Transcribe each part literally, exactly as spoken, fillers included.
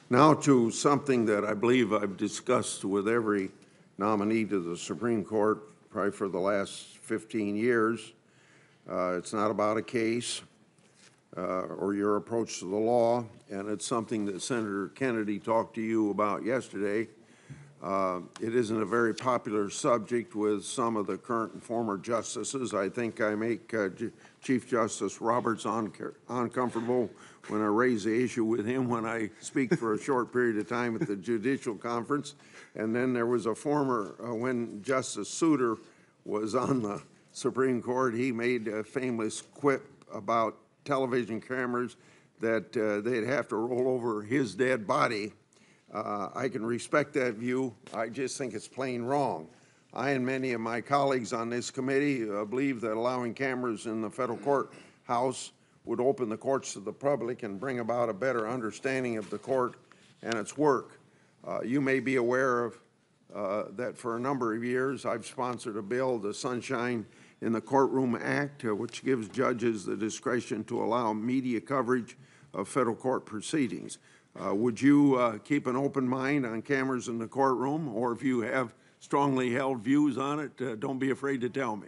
Now to something that I believe I've discussed with every nominee to the Supreme Court probably for the last fifteen years. Uh, it's not about a case uh, or your approach to the law, and it's something that Senator Kennedy talked to you about yesterday. Uh, it isn't a very popular subject with some of the current and former justices. I think I make uh, Chief Justice Roberts un uncomfortable when I raise the issue with him when I speak for a short period of time at the Judicial Conference. And then there was a former, uh, when Justice Souter was on the Supreme Court, he made a famous quip about television cameras that uh, they'd have to roll over his dead body. Uh, I can respect that view. I just think it's plain wrong. I and many of my colleagues on this committee uh, believe that allowing cameras in the federal courthouse would open the courts to the public and bring about a better understanding of the court and its work. Uh, you may be aware of uh, that for a number of years I've sponsored a bill, the Sunshine in the Courtroom Act, uh, which gives judges the discretion to allow media coverage of federal court proceedings. Uh, would you uh, keep an open mind on cameras in the courtroom, or if you have strongly held views on it, uh, don't be afraid to tell me.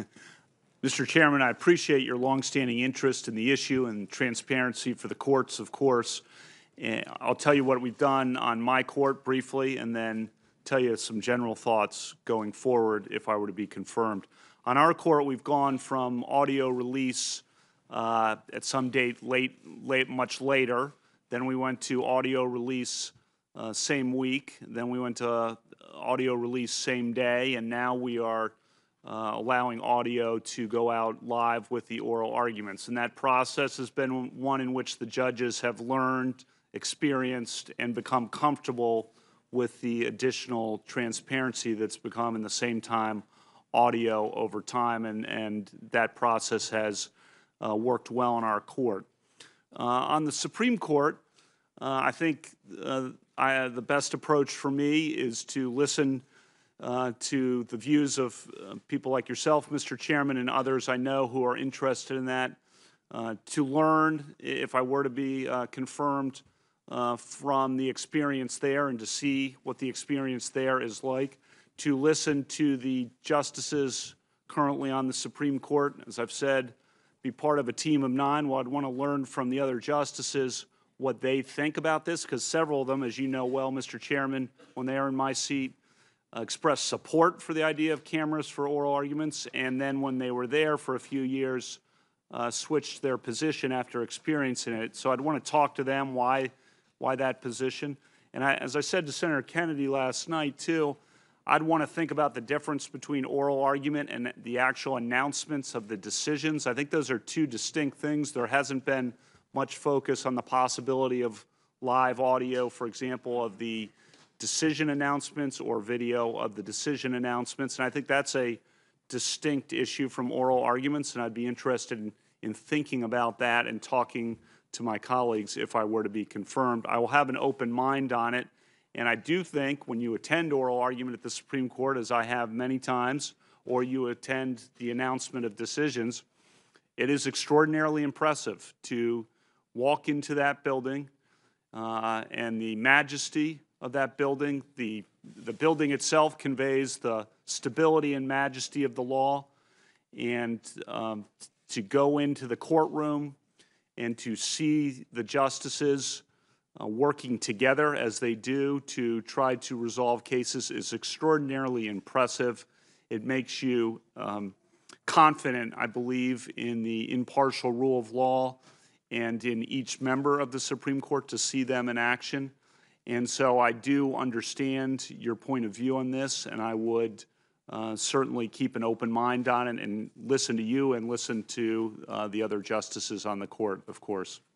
Mister Chairman, I appreciate your longstanding interest in the issue and transparency for the courts, of course. And I'll tell you what we've done on my court briefly, and then tell you some general thoughts going forward if I were to be confirmed. On our court, we've gone from audio release uh, at some date late, late, much later. Then we went to audio release uh, same week. Then we went to uh, audio release same day, and now we are uh, allowing audio to go out live with the oral arguments. And that process has been one in which the judges have learned, experienced, and become comfortable with the additional transparency that's become in the same time audio over time, and, and that process has uh, worked well in our court. Uh, on the Supreme Court, uh, I think uh, I, the best approach for me is to listen uh, to the views of uh, people like yourself, Mister Chairman, and others I know who are interested in that, uh, to learn, if I were to be uh, confirmed, uh, from the experience there and to see what the experience there is like, to listen to the justices currently on the Supreme Court. As I've said, be part of a team of nine. Well, I'd want to learn from the other justices what they think about this, because several of them, as you know well, Mister Chairman, when they are in my seat, uh, expressed support for the idea of cameras for oral arguments, and then when they were there for a few years, uh, switched their position after experiencing it. So I'd want to talk to them why, why that position. And I, as I said to Senator Kennedy last night, too, I'd want to think about the difference between oral argument and the actual announcements of the decisions. I think those are two distinct things. There hasn't been much focus on the possibility of live audio, for example, of the decision announcements or video of the decision announcements. And I think that's a distinct issue from oral arguments, and I'd be interested in, in thinking about that and talking to my colleagues if I were to be confirmed. I will have an open mind on it. And I do think when you attend oral argument at the Supreme Court, as I have many times, or you attend the announcement of decisions, it is extraordinarily impressive to walk into that building uh, and the majesty of that building. The, the building itself conveys the stability and majesty of the law. And um, to go into the courtroom and to see the justices Uh, working together as they do to try to resolve cases is extraordinarily impressive. It makes you um, confident, I believe, in the impartial rule of law and in each member of the Supreme Court to see them in action. And so I do understand your point of view on this, and I would uh, certainly keep an open mind on it and listen to you and listen to uh, the other justices on the court, of course.